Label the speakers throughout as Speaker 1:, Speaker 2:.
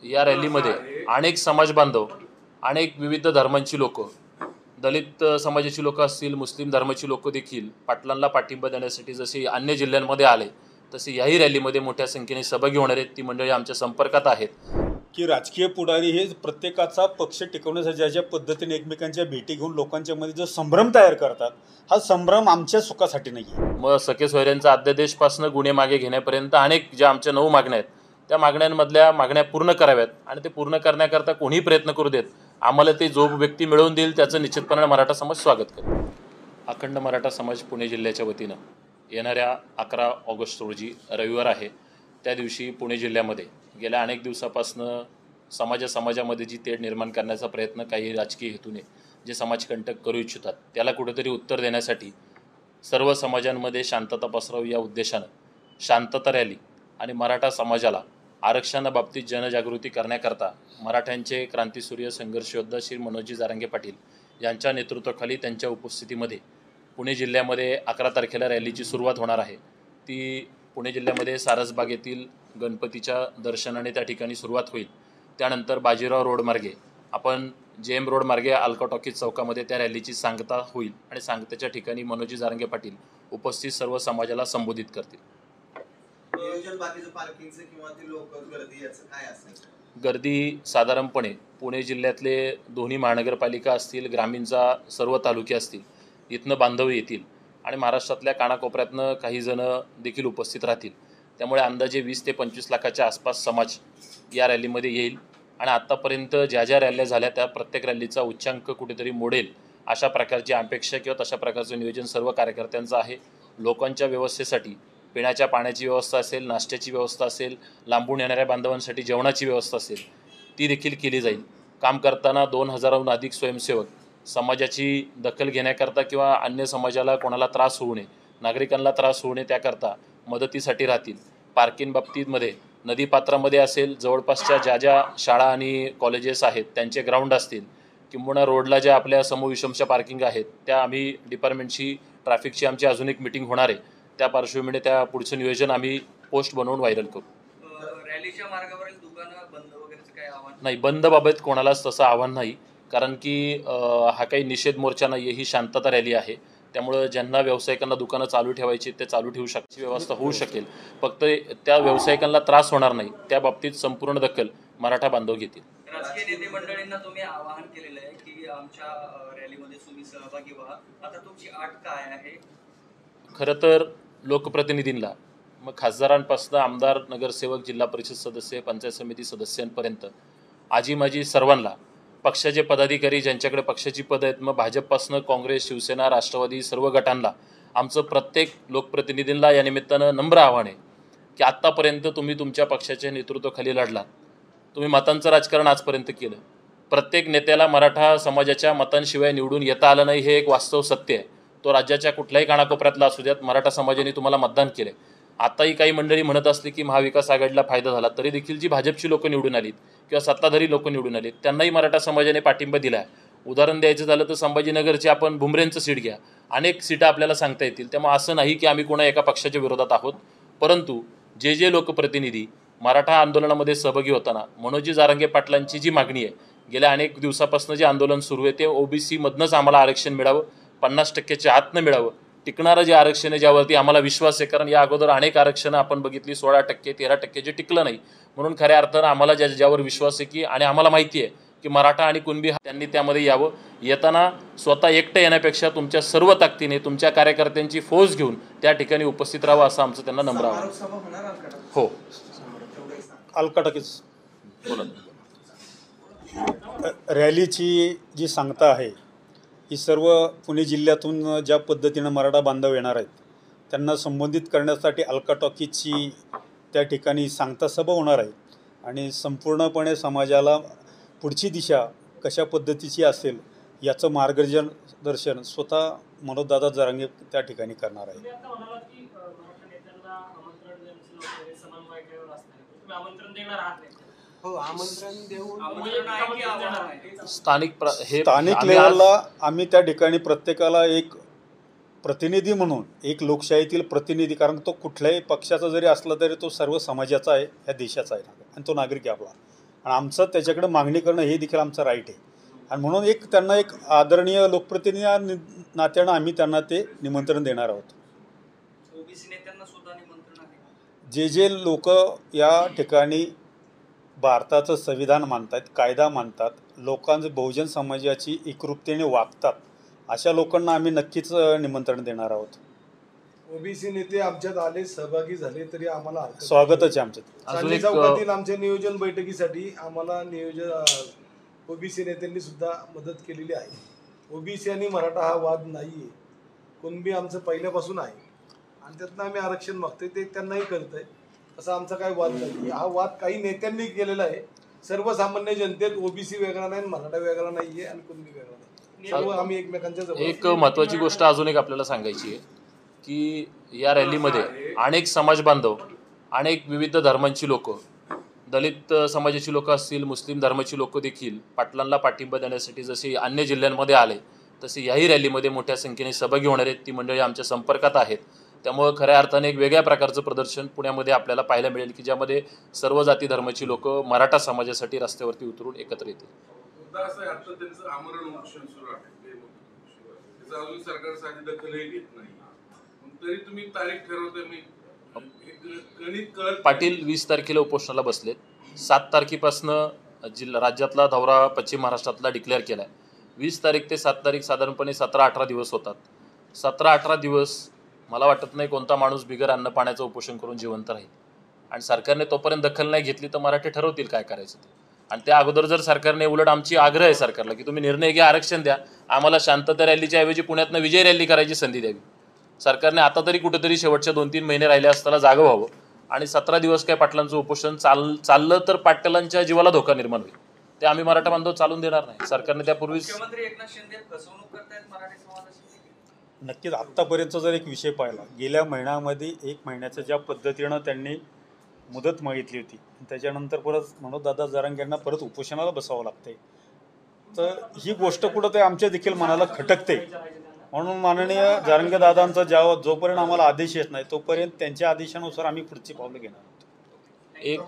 Speaker 1: या रॅलीमध्ये अनेक समाज बांधव, अनेक विविध धर्मांची लोक, दलित समाजाची लोक असतील, मुस्लिम धर्माची लोक देखील पाटलांना पाठिंबा देण्यासाठी जसे अन्य जिल्ह्यांमध्ये आले तसे याही रॅलीमध्ये मोठ्या संख्येने सहभागी होणार आहेत. ती मंडळी आमच्या संपर्कात आहेत.
Speaker 2: की राजकीय पुढारी हे प्रत्येकाचा पक्ष टिकवण्यासाठी ज्या ज्या पद्धतीने एकमेकांच्या भेटी घेऊन लोकांच्या मध्ये जो संभ्रम तयार करतात, हा संभ्रम आमच्या सुखासाठी नाही.
Speaker 1: मग सखे सोयऱ्यांचा अध्यादेशपासून गुन्हे मागे घेण्यापर्यंत अनेक ज्या आमच्या 9 मागण्या आहेत त्या मागण्यांमधल्या मागण्या पूर्ण कराव्यात आणि ते पूर्ण करण्याकरता कोणीही प्रयत्न करू देत, आम्हाला ते जो व्यक्ती मिळवून देईल त्याचं निश्चितपणे मराठा समाज स्वागत करेल. अखंड मराठा समाज पुणे जिल्ह्याच्या वतीनं येणाऱ्या 11 ऑगस्ट रोजी रविवार आहे, त्या दिवशी पुणे जिल्ह्यामध्ये गेल्या अनेक दिवसापासून समाजामध्ये जी तेढ निर्माण करण्याचा प्रयत्न काही राजकीय हेतूने जे समाजकंटक करू इच्छितात त्याला कुठेतरी उत्तर देण्यासाठी सर्व समाजांमध्ये शांतता पसरावी या उद्देशानं शांतता रॅली आणि मराठा समाजाला आरक्षणाबाबतीत जनजागृती करण्याकरता मराठ्यांचे क्रांतीसूर्य संघर्ष योद्धा श्री मनोजी जारंगे पाटील यांच्या नेतृत्वाखाली त्यांच्या उपस्थितीमध्ये पुणे जिल्ह्यामध्ये 11 तारखेला रॅलीची सुरुवात होणार आहे. ती पुणे जिल्ह्यामध्ये सारसबाग येथील गणपतीच्या दर्शनाने त्या ठिकाणी सुरुवात होईल. त्यानंतर बाजीराव रोड मार्गे आपण जेएम रोड मार्गे अल्का टॉकीज चौकामध्ये त्या रॅलीची सांगता होईल आणि सांगतेच्या ठिकाणी मनोजी जारंगे पाटील उपस्थित सर्व समाजाला संबोधित करतील. गर्दी साधारणपणे पुणे जिल्ह्यातले दोन्ही महानगरपालिका असतील, ग्रामीणचा सर्व तालुके असतील, इथनं बांधव येतील आणि महाराष्ट्रातल्या कानाकोपऱ्यातनं काही जण देखील उपस्थित राहतील. त्यामुळे अंदाजे 20 ते 25 लाखाच्या आसपास समाज या रॅलीमध्ये येईल आणि आत्तापर्यंत ज्या ज्या रॅल्या झाल्या त्या प्रत्येक रॅलीचा उच्चांक कुठेतरी मोडेल अशा प्रकारची अपेक्षा किंवा तशा प्रकारचं नियोजन सर्व कार्यकर्त्यांचं आहे. लोकांच्या व्यवस्थेसाठी पिण्याच्या पाण्याची व्यवस्था असेल, नाश्त्याची व्यवस्था असेल, लांबून येणाऱ्या बांधवांसाठी जेवणाची व्यवस्था असेल, ती देखील केली जाईल. काम करताना 2000हून अधिक स्वयंसेवक समाजाची दखल घेण्याकरता किंवा अन्य समाजाला कोणाला त्रास होऊ नये, नागरिकांना त्रास होऊ नये त्याकरता मदतीसाठी राहतील. पार्किंग बाबतीमध्ये नदीपात्रामध्ये असेल, जवळपासच्या ज्या ज्या शाळा आणि कॉलेजेस आहेत त्यांचे ग्राउंड असतील, किंबहुना रोडला ज्या आपल्या समविषमच्या पार्किंग आहेत त्या आम्ही डिपार्टमेंटची ट्रॅफिकची आमची अजून एक मीटिंग होणार आहे. त्या पार्श्वभूमीने त्या पुढचं नियोजन आम्ही पोस्ट बनवून व्हायरल करू.
Speaker 3: रॅलीच्या मार्गावरील दुकानं बंद वगैरेचं काही आव्हान
Speaker 1: नाही, बंदबाबत कोणालाच तसं आव्हान नाही, कारण की हा काही निषेध मोर्चा नाही आहे, ही शांतता रॅली आहे. त्यामुळं ज्यांना व्यावसायिकांना दुकानं चालू ठेवायची ते चालू ठेवू शकण्याची व्यवस्था होऊ शकेल. फक्त त्या व्यावसायिकांना त्रास होणार नाही त्या बाबतीत संपूर्ण दखल मराठा बांधव घेतील.
Speaker 3: राजकीय नेते मंडळींना तुम्ही आवाहन केलेलं आहे की आमच्या रॅलीमध्ये तुम्ही सहभागी व्हा, आता तुमची अट काय आहे?
Speaker 1: खरं तर लोकप्रतिनिधींना, मग खासदारांपासून आमदार, नगरसेवक, जिल्हा परिषद सदस्य, पंचायत समिती सदस्यांपर्यंत आजी माजी सर्वांना, पक्षाचे पदाधिकारी ज्यांच्याकडे पक्षाची पदं आहेत, मग भाजपपासून काँग्रेस, शिवसेना, राष्ट्रवादी सर्व गटांना आमचं प्रत्येक लोकप्रतिनिधींना या निमित्तानं नम्र आव्हान आहे की आत्तापर्यंत तुम्ही तुमच्या पक्षाच्या नेतृत्वाखाली लढलात, तुम्ही मतांचं राजकारण आजपर्यंत केलं. प्रत्येक नेत्याला मराठा समाजाच्या मतांशिवाय निवडून येता आलं नाही, हे एक वास्तव सत्य आहे. तो राज्याच्या कुठल्याही कानाकोपऱ्यातला असू द्यात, मराठा समाजाने तुम्हाला मतदान केलं. आताही काही मंडळी म्हणत असली की महाविकास आघाडीला फायदा झाला, तरी देखील जी भाजपची लोकं निवडून आलीत किंवा सत्ताधारी लोक निवडून आलीत त्यांनाही मराठा समाजाने पाठिंबा दिला आहे. उदाहरण द्यायचं झालं तर संभाजीनगरचे आपण भुमरेंचं सीट घ्या, अनेक सीटा आपल्याला सांगता येतील. त्यामुळे असं नाही की आम्ही कोणा एका पक्षाच्या विरोधात आहोत, परंतु जे जे लोकप्रतिनिधी मराठा आंदोलनामध्ये सहभागी होताना मनोजी जारंगे पाटलांची जी मागणी आहे, गेल्या अनेक दिवसापासून जे आंदोलन सुरू आहे ते ओबीसी मधनंच आम्हाला आरक्षण मिळावं, 50% आतनं मिळावं, टिकणारं जे आरक्षण आहे ज्यावरती आम्हाला विश्वास आहे. कारण या अगोदर अनेक आरक्षणं आपण बघितली 16%, 13% जे टिकलं नाही. म्हणून खऱ्या अर्थानं आम्हाला ज्यावर विश्वास आहे की आणि आम्हाला माहिती आहे की मराठा आणि कुणबी त्यांनी त्यामध्ये यावं. येताना स्वतः एकटं येण्यापेक्षा तुमच्या सर्व ताकदीने तुमच्या कार्यकर्त्यांची फौज घेऊन त्या ठिकाणी उपस्थित राहावं असं आमचं त्यांना नम्र आवाहन. हो,
Speaker 2: अल्का टॉकीज
Speaker 1: बोला.
Speaker 2: रॅलीची जी सांगता आहे ही सर्व पुणे जिल्ह्यातून ज्या पद्धतीनं मराठा बांधव येणार आहेत त्यांना संबोधित करण्यासाठी अल्का टॉकीजची त्या ठिकाणी सांगता सभा होणार आहे आणि संपूर्णपणे समाजाला पुढची दिशा कशा पद्धतीची असेल याचं मार्गदर्शन स्वतः मनोजदादा जारंगे त्या ठिकाणी करणार आहे. स्थानिक लेवलला आम्ही त्या ठिकाणी प्रत्येकाला एक प्रतिनिधी म्हणून, एक लोकशाहीतील प्रतिनिधी, कारण तो कुठल्याही पक्षाचा जरी असला तरी तो सर्व समाजाचा आहे, ह्या देशाचा आहे आणि तो नागरिक आहे आपला. आणि आमचं त्याच्याकडे मागणी करणं हे देखील आमचं राईट आहे. आणि म्हणून एक त्यांना एक आदरणीय लोकप्रतिनिधी नात्यानं आम्ही त्यांना ते निमंत्रण देणार आहोत.
Speaker 3: ओबीसी नेत्यांना सुद्धा निमंत्रण आहे.
Speaker 2: जे लोक या ठिकाणी भारताचं संविधान मानतात, कायदा मानतात, लोकांचं बहुजन समाजाची एकरूपतेने वागतात, अशा लोकांना आम्ही नक्कीच निमंत्रण देणार आहोत.
Speaker 4: ओबीसी नेते आमच्यात आले, सहभागी झाले तरी आम्हाला हरकत नाही.
Speaker 2: स्वागतच आहे आमच्यात.
Speaker 4: चांदणी चौकातील आमच्या नियोजन बैठकीसाठी आम्हाला ओबीसी नेत्यांनी सुद्धा मदत केलेली आहे. ओबीसी आणि मराठा हा वाद नाहीये, कुणबी आमचं पहिल्यापासून आहे आणि त्यातनं आम्ही आरक्षण मागतोय, ते त्यांनाही कळतंय. असा आमचा काही वाद नाही. हा वाद काही नेत्यांनी केलेला आहे. सर्वसामान्य जनतेत ओबीसी वेगळा नाही, मराठा वेगळा नाहीये आणि कुणबी वेगळा नाही. सर्व आम्ही एकमेकांच्या जवळ.
Speaker 1: एक महत्त्वाची गोष्ट अजून एक आपल्याला सांगायची आहे की या रॅलीमध्ये अनेक समाज बांधव, अनेक विविध धर्मांची लोक, दलित समाजाची लोक असतील, मुस्लिम धर्माची लोक देखील पाटलांना पाठिंबा देण्यासाठी जसे अन्य जिल्ह्यांमध्ये आले तसे याही रॅलीमध्ये मोठ्या संख्येने सहभागी होणार आहेत. ती मंडळी आमच्या संपर्कात आहेत. त्यामुळं खऱ्या अर्थाने एक वेगळ्या प्रकारचं प्रदर्शन पुण्यामध्ये आपल्याला पाहायला मिळेल की ज्यामध्ये सर्व जाती धर्माची लोक मराठा समाजासाठी रस्त्यावरती उतरून एकत्र येतील.
Speaker 5: त्यांचं आमरण उपोषण सुरू आहे, त्याचा अजून सरकार साधी दखलही घेत नाही. तरी तुम्ही तारीख ठरवताय. मी गणित कळत.
Speaker 1: पाटील 20 तारखेला उपोषणाला बसलेत. 7 तारखेपासनं राज्यातला दौरा पश्चिम महाराष्ट्रातला डिक्लेअर केला आहे. 20 तारीख ते 7 तारीख साधारणपणे 17-18 दिवस होतात. 17-18 दिवस मला वाटत नाही कोणता माणूस बिगर अन्न पाण्याचं उपोषण करून जिवंत राहील. आणि सरकारने तोपर्यंत दखल नाही घेतली तर मराठी ठरवतील काय करायचं ते. आणि त्या अगोदर जर सरकारने, उलट आमची आग्रह आहे सरकारला की तुम्ही निर्णय घ्या, आरक्षण द्या, आम्हाला शांतता रॅलीच्या ऐवजी पुण्यातनं विजय रॅली करायची संधी द्यावी. सरकारने आता तरी कुठेतरी शेवटच्या 2-3 महिने राहिले असताना जागं व्हावं. आणि 17 दिवस काय पाटलांचं उपोषण चाललं तर पाटलांच्या जीवाला धोका निर्माण होईल. ते आम्ही मराठा बांधव चालून देणार नाही. सरकारने त्यापूर्वीच.
Speaker 3: मुख्यमंत्री एकनाथ शिंदे फसवणूक करतायत मराठी समाजाची.
Speaker 2: नक्कीच आत्तापर्यंतचा जर एक विषय पाहिला, गेल्या महिन्यामध्ये 1 महिन्याच्या ज्या पद्धतीनं त्यांनी मुदत मागितली होती, त्याच्यानंतर परत मनोजदादा जरांगे यांना परत उपोषणाला बसावं लागतंय, तर ही गोष्ट कुठं ते आमच्या देखील मनाला खटकते. म्हणून माननीय जरांगे दादांचा जोपर्यंत आम्हाला आदेश येत नाही तोपर्यंत त्यांच्या आदेशानुसार आम्ही पुढची पावलं घेणार आहोत.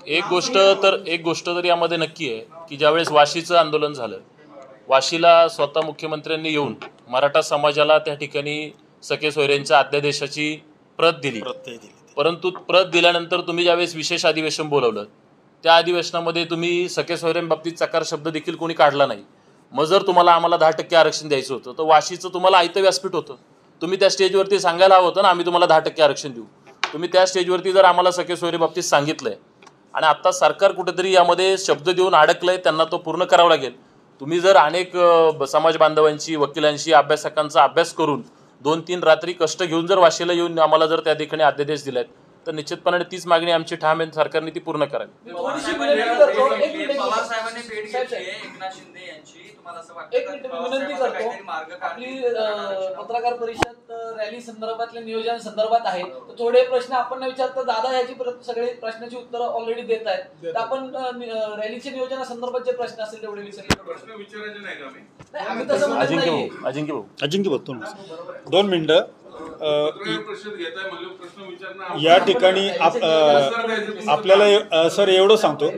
Speaker 1: एक गोष्ट तर यामध्ये नक्की आहे की ज्यावेळेस वाशीचं आंदोलन झालं, वाशीला स्वतः मुख्यमंत्र्यांनी येऊन मराठा समाजाला त्या ठिकाणी सखे सोयऱ्यांच्या अध्यादेशाची प्रत दिली. परंतु प्रत दिल्यानंतर तुम्ही ज्यावेळेस विशेष अधिवेशन बोलवलं, त्या अधिवेशनामध्ये तुम्ही सखे सोयऱ्यांबाबतीत चकार शब्द देखील कोणी काढला नाही. मग जर तुम्हाला आम्हाला 10% आरक्षण द्यायचं होतं तर वाशीचं तुम्हाला आयतं व्यासपीठ होतं. तुम्ही त्या स्टेजवरती सांगायला हवं होतं ना आम्ही तुम्हाला 10% आरक्षण देऊ. तुम्ही त्या स्टेजवरती जर आम्हाला सखे सोयरी बाबतीत सांगितलंय आणि आता सरकार कुठेतरी यामध्ये शब्द देऊन अडकलंय, त्यांना तो पूर्ण करावा लागेल. तुम्ही जर अनेक समाज बांधवांची, वकिलांशी, अभ्यासकांचा अभ्यास करून 2-3 रात्री कष्ट घेऊन जर वाशीला येऊन आम्हाला जर त्या ठिकाणी अध्यादेश दिलात तर निश्चितपणे तीच मागणी आमची ठाम आहे, सरकारने ती पूर्ण करावी.
Speaker 3: पवार साहेबांनी भेट घेतली आहे एकनाथ शिंदे यांची. तुम्हाला असं वाटतं
Speaker 6: एक मिनिट विनंती करतो, आपली पत्रकार परिषद रॅली संदर्भातल्या नियोजन संदर्भात आहे, तर थोडे प्रश्न आपण न विचारता दादा याची सगळे प्रश्नाची उत्तरं ऑलरेडी देत आहेत, तर आपण रॅलीच्या नियोजनासंदर्भात जे प्रश्न असतील तेवढे
Speaker 5: प्रश्न विचारायचे नाही का?
Speaker 6: आम्ही तसं म्हणत नाही.
Speaker 2: अजिंक्य भाऊ 2 मिनिटं. या ठिकाणी आपल्याला सर एवढं सांगतो,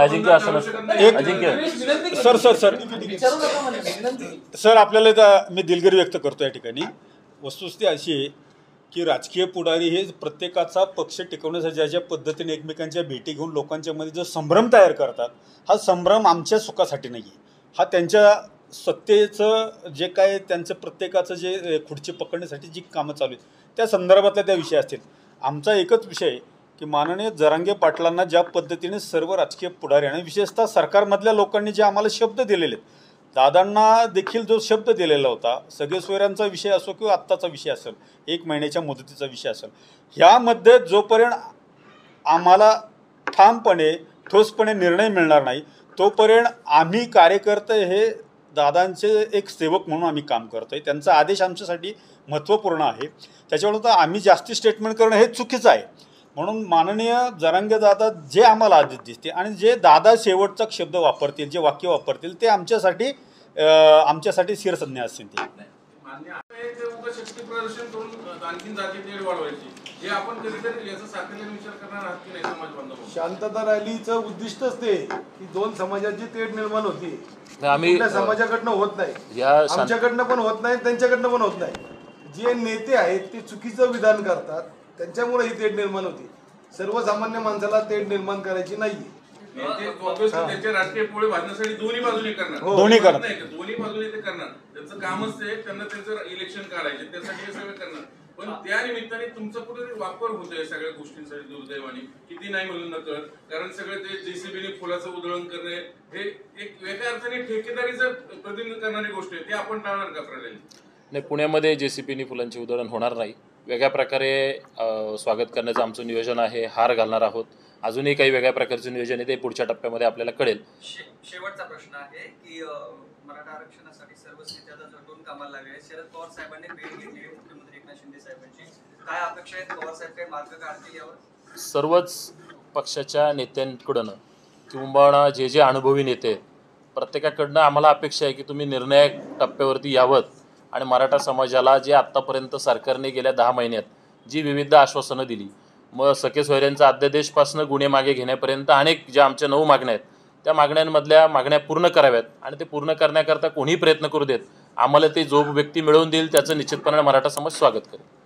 Speaker 2: सर आपल्याला मी दिलगिरी व्यक्त करतो. या ठिकाणी वस्तुस्थिती अशी आहे की राजकीय पुढारी हे प्रत्येकाचा पक्ष टिकवण्यासाठी ज्या ज्या पद्धतीने एकमेकांच्या भेटी घेऊन लोकांच्या मध्ये जो संभ्रम तयार करतात, हा संभ्रम आमच्या सुखासाठी नाही आहे. हा त्यांच्या सत्तेचं जे काय त्यांचं प्रत्येकाचं जे खुर्ची पकडण्यासाठी जी कामं चालू आहेत त्या संदर्भातल्या त्या विषय असतील. आमचा एकच विषय आहे की माननीय जरांगे पाटलांना ज्या पद्धतीने सर्व राजकीय पुढाऱ्यांनी, विशेषतः सरकारमधल्या लोकांनी जे आम्हाला शब्द दिलेले आहेत, दादांना देखील जो शब्द दिलेला होता, सगळे सोयऱ्यांचा विषय असो किंवा आत्ताचा विषय असेल, 1 महिन्याच्या मुदतीचा विषय असेल, ह्यामध्ये जोपर्यंत आम्हाला ठामपणे ठोसपणे निर्णय मिळणार नाही तोपर्यंत आम्ही कार्यकर्ते हे दादांचे एक सेवक म्हणून आम्ही काम करतो आहे. त्यांचा आदेश आमच्यासाठी महत्त्वपूर्ण आहे. त्याच्यामुळे तर आम्ही जास्ती स्टेटमेंट करणं हे चुकीचं आहे. म्हणून माननीय जरांगे दादा जे आम्हाला आदेश दिसते आणि जे दादा शेवटचा शब्द वापरतील, जे वाक्य वापरतील ते आमच्यासाठी शिरसंज्ञा असतील. ते
Speaker 5: मान्य आहे ते उगाच शक्ती प्रदर्शन करून आणखीन जाती तेढ वाढवायची, हे आपण कधीतरी याचा साकल्याने विचार करणार आहात की नाही समाज बांधव?
Speaker 4: शांतता रॅलीचं उद्दिष्टच ते की दोन समाजाची तेढ निर्माण होती.
Speaker 1: आम्ही
Speaker 4: कुठल्या समाजाकडनं होत नाही,
Speaker 1: या
Speaker 4: आमच्याकडनं पण होत नाही, त्यांच्याकडनं पण होत नाही. जे नेते आहेत ते चुकीचं विधान करतात, त्यांच्यामुळे ही तेढ निर्माण होती. सर्वसामान्य माणसाला तेढ निर्माण करायची नाहीये.
Speaker 5: नेते obviously त्यांचे राजकीय पोळे भाजण्यासाठी दोन्ही बाजूने करणार.
Speaker 4: हो.
Speaker 2: दोन्ही करणार.
Speaker 5: नाही का? दोन्ही बाजूने ते करणार. त्यांचं कामच ते, त्यांना त्यांचं इलेक्शन काढायचे, त्यासाठी हे सगळं करणार. पण त्या निमित्ताने तुमचा कुठेतरी वापर होतोय सगळ्या गोष्टींसाठी दुर्दैवाने, किती नाही म्हणून नकळ. कारण सगळे ते JCBने फुलाचं उधळण करणे हे एक वेगळ्या अर्थाने ठेकेदारीचं प्रतिनिधित्व करणारी गोष्ट आहे. ते आपण टाळणार का प्रणाली?
Speaker 1: नाही, पुण्यामध्ये JCBने फुलांची उधळण होणार नाही. वेगळ्या प्रकारे स्वागत करण्याचं आमचं नियोजन आहे. हार घालणार आहोत. अजूनही काही वेगळ्या प्रकारचं नियोजन आहे, ते पुढच्या टप्प्यामध्ये आपल्याला कळेल.
Speaker 3: शेवटचा प्रश्न आहे की मराठा आरक्षणासाठी सर्वच नेते आता झटून कामाला लागले. शरद पवार साहेबांनी भेट घेतली आहे मुख्यमंत्री एकनाथ शिंदे साहेबांची. काय अपेक्षा आहेत? पवार साहेब काही मार्ग काढतील यावर?
Speaker 1: सर्वच पक्षाच्या नेत्यांकडून किंवा जे अनुभवी नेते आहेत, प्रत्येकाकडनं आम्हाला अपेक्षा आहे की तुम्ही निर्णायक टप्प्यावरती यावं आणि मराठा समाजाला जे आत्तापर्यंत सरकारने गेल्या 10 महिन्यात जी विविध आश्वासनं दिली, मग सखे सोयऱ्यांचा अध्यादेशपासून गुन्हे मागे घेण्यापर्यंत अनेक ज्या आमच्या 9 मागण्या आहेत, त्या मागण्यांमधल्या मागण्या पूर्ण कराव्यात आणि ते पूर्ण करण्याकरता कोणीही प्रयत्न करू देत, आम्हाला ते जो व्यक्ती मिळवून देईल त्याचं निश्चितपणे मराठा समाज स्वागत करेल.